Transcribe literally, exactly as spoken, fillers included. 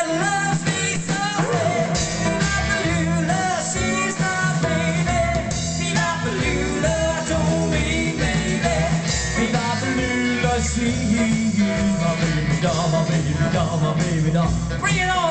loves me so. Viva Balula, she's my baby. Viva Balula, don't me, baby. Viva Balula, she's my baby doll, my baby doll, my baby doll. Bring it on.